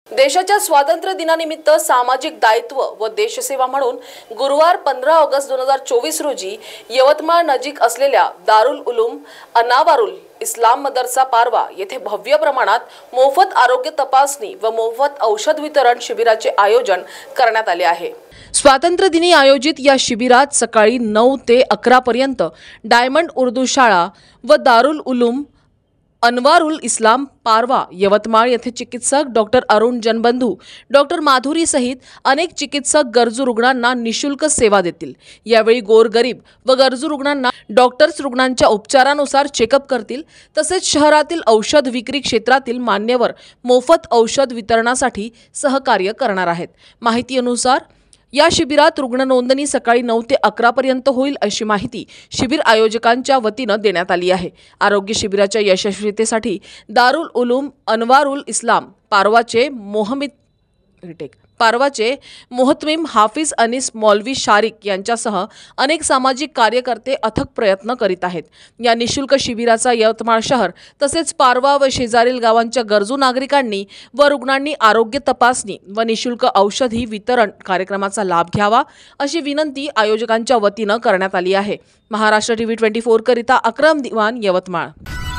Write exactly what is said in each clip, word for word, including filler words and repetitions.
देशाच्या स्वातंत्र्य दिनानिमित्त सामाजिक दायित्व व देशसेवा म्हणून गुरुवार पंधरा ऑगस्ट दोन हजार चोवीस रोजी यवतमाळ नजीक असलेल्या दारुल उलूम अनावारुल इस्लाम मदरसा पारवा येथे भव्य प्रमाणात मोफत आरोग्य तपासणी व मोफत औषध वितरण शिबिराचे आयोजन करण्यात आले आहे। स्वातंत्र्य दिनी आयोजित या शिबिरात सकाळी नऊ ते अकरा पर्यंत डायमंड उर्दू शाळा व दारुल उलूम अनवारुल इस्लाम पारवा यवतमाळ येथे चिकित्सक डॉक्टर अरुण जनबंधू, डॉक्टर माधुरी सहित अनेक चिकित्सक गरजू रुग्णांना निशुल्क सेवा देतील। यावेळी गोरगरीब व गरजू रुग्णांना डॉक्टर्स रुग्णांच्या उपचारानुसार चेकअप करतील। तसेच शहरातील औषध विक्री क्षेत्रातील मान्यवर मोफत औषध वितरणासाठी सहकार्य करणार आहेत। माहितीनुसार या शिबिरात रुग्ण नोंदणी सकाळी नऊ ते अकरा पर्यंत होईल अशी माहिती शिबिर आयोजकांच्या वतीने देण्यात आली आहे। आरोग्य शिबिराच्या यशस्वीतेसाठी दारुल उलूम अनवारुल इस्लाम पारवाचे मोहम्मद रिटेक पारवाचे मोहतमीम हाफिज अनीस मौलवी शारिक यांच्यासह अनेक सामाजिक कार्यकर्ते अथक प्रयत्न करीत आहेत। या निशुल्क शिबिराचा यवतमाळ शहर तसेच पारवा व शेजारील गावांच्या गरजू नागरिकांनी व रुग्णांनी आरोग्य तपासणी व निशुल्क औषधी वितरण कार्यक्रमाचा लाभ घ्यावा अशी विनंती आयोजकांच्या वतीने करण्यात आली आहे। महाराष्ट्र टीव्ही चोवीस करिता अक्रम दिवान, यवतमाळ।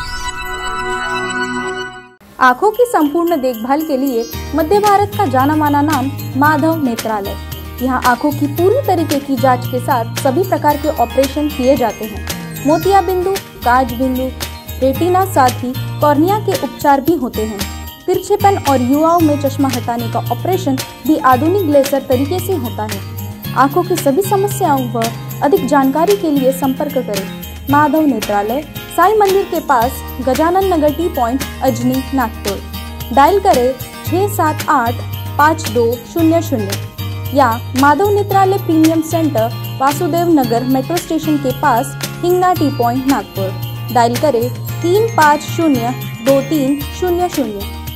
आंखों की संपूर्ण देखभाल के लिए मध्य भारत का जाना माना नाम माधव नेत्रालय। यहाँ आंखों की पूरी तरीके की जांच के साथ सभी प्रकार के ऑपरेशन किए जाते हैं। मोतिया बिंदु, काज बिंदु, रेटिना साथ ही कॉर्निया के उपचार भी होते हैं। तिरछेपन और युवाओं में चश्मा हटाने का ऑपरेशन भी आधुनिक लेजर तरीके से होता है। आंखों की सभी समस्याओं व अधिक जानकारी के लिए संपर्क करें माधव नेत्रालय, साई मंदिर के पास, Gajanan Nagar T point, Ajni, Nagpur. Dial करें छः सात आठ पाँच दो शून्य शून्य या Madhav Netralaya premium centre, Vasudev Nagar metro station के पास, Hingna T point, Nagpur. Dial करें तीन पाँच शून्य दो तीन शून्य शून्य।